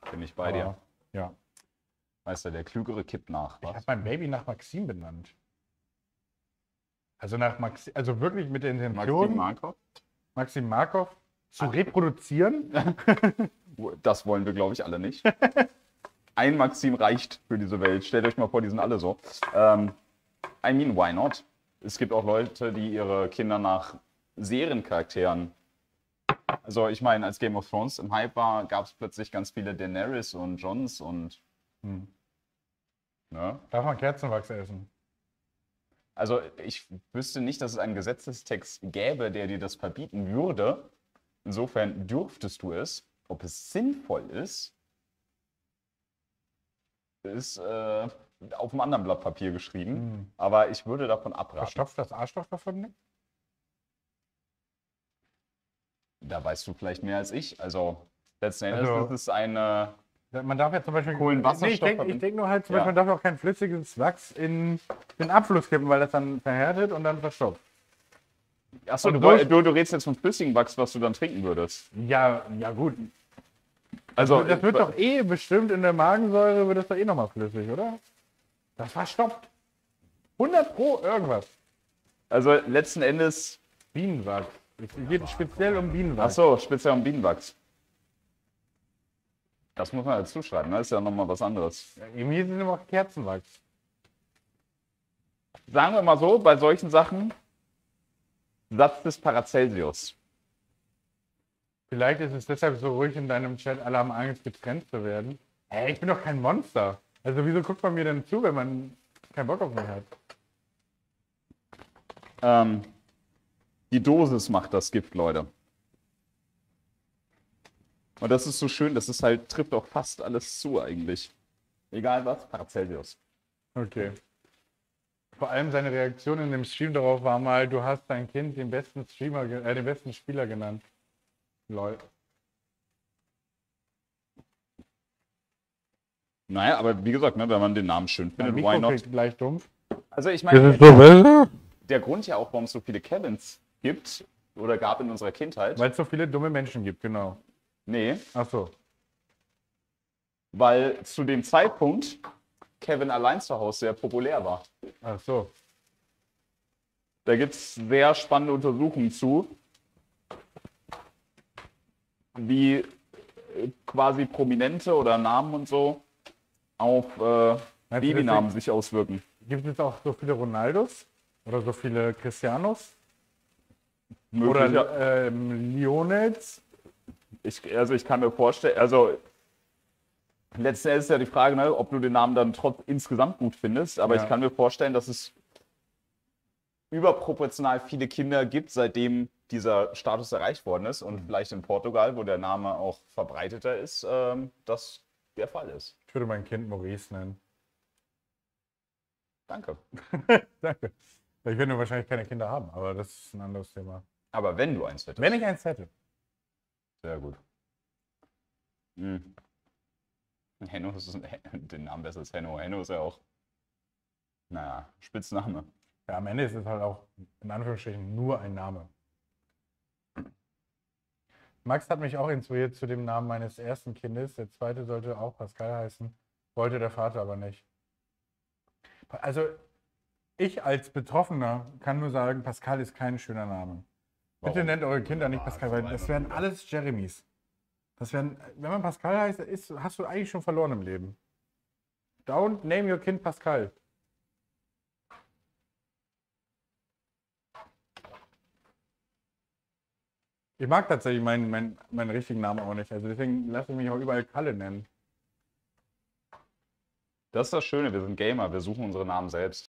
Bin ich bei dir. Aber, ja. Weißt du, der Klügere kippt nach. Ich habe Was? mein Baby nach Maxim benannt. Also nach Maxim, also wirklich mit der Maxim Intention, Markov? Maxim Markov zu reproduzieren. Das wollen wir, glaube ich, alle nicht. Ein Maxim reicht für diese Welt. Stellt euch mal vor, die sind alle so. I mean, why not? Es gibt auch Leute, die ihre Kinder nach Seriencharakteren. Also ich meine, als Game of Thrones im Hype war, gab es plötzlich ganz viele Daenerys und Jons und... Ne? Darf man Kerzenwachs essen? Also ich wüsste nicht, dass es einen Gesetzestext gäbe, der dir das verbieten würde. Insofern dürftest du es. Ob es sinnvoll ist auf einem anderen Blatt Papier geschrieben. Aber ich würde davon abraten. Verstopft das Arschloch davon nicht? Da weißt du vielleicht mehr als ich. Also letzten Endes Also- ist es eine... Man darf ja zum Beispiel. Kohlenwasserstoff Nee, ich denk nur halt zum Ja. Beispiel, man darf auch kein flüssiges Wachs in den Abfluss kippen, weil das dann verhärtet und dann verstopft. Achso, Und du redest jetzt vom flüssigen Wachs, was du dann trinken würdest. Ja, ja gut. Also Das wird doch eh bestimmt in der Magensäure, wird das doch eh nochmal flüssig, oder? Das verstopft. 100 Pro irgendwas. Also letzten Endes... Bienenwachs. Es geht speziell um Bienenwachs. Achso, speziell um Bienenwachs. Das muss man dazu schreiben, ne? Das ist ja nochmal was anderes. Mir sind immer Kerzenwachs. Sagen wir mal so, bei solchen Sachen, Satz des Paracelsius. Vielleicht ist es deshalb so ruhig in deinem Chat, alle haben Angst, getrennt zu werden. Hey, ich bin doch kein Monster. Also wieso guckt man mir denn zu, wenn man keinen Bock auf mich hat? Die Dosis macht das Gift, Leute. Und das ist so schön, das ist halt, trifft auch fast alles zu eigentlich. Egal was, Paracelsius. Okay. Vor allem seine Reaktion in dem Stream darauf war mal, du hast dein Kind den besten den besten Spieler genannt. Lol. Naja, aber wie gesagt, ne, wenn man den Namen schön Mein findet, why Mikro not? kriegt gleich dumpf. Also ich meine, so besser? der Grund ja auch, warum es so viele Kevins gibt oder gab in unserer Kindheit. Weil es so viele dumme Menschen gibt, genau. Nee, Ach so. weil zu dem Zeitpunkt Kevin allein zu Hause sehr populär war. Ach so. Da gibt es sehr spannende Untersuchungen zu, wie quasi Prominente oder Namen und so auf Babynamen sich auswirken. Gibt es auch so viele Ronaldos? Oder so viele Cristianos? Möglich, ja. Oder Lionels? Ich kann mir vorstellen, also letzten Endes ist ja die Frage, ne, ob du den Namen dann insgesamt gut findest, aber Ja. ich kann mir vorstellen, dass es überproportional viele Kinder gibt, seitdem dieser Status erreicht worden ist und vielleicht in Portugal, wo der Name auch verbreiteter ist, das der Fall ist. Ich würde mein Kind Maurice nennen. Danke. Danke. Ich werde wahrscheinlich keine Kinder haben, aber das ist ein anderes Thema. Aber wenn du eins hättest. Wenn ich eins hätte. Sehr gut. Henno ist den Namen besser als Henno. Henno ist ja auch, naja, Spitzname. Ja, am Ende ist es halt auch in Anführungsstrichen nur ein Name. Max hat mich auch inspiriert zu dem Namen meines ersten Kindes. Der zweite sollte auch Pascal heißen, wollte der Vater aber nicht. Also ich als Betroffener kann nur sagen, Pascal ist kein schöner Name. Bitte Warum? nennt eure Kinder nicht Pascal, weil das wären alles Jeremys. Das wären, wenn man Pascal heißt, hast du eigentlich schon verloren im Leben. Don't name your Kind Pascal. Ich mag tatsächlich meinen richtigen Namen auch nicht. Also deswegen lasse ich mich auch überall Kalle nennen. Das ist das Schöne, wir sind Gamer, wir suchen unsere Namen selbst.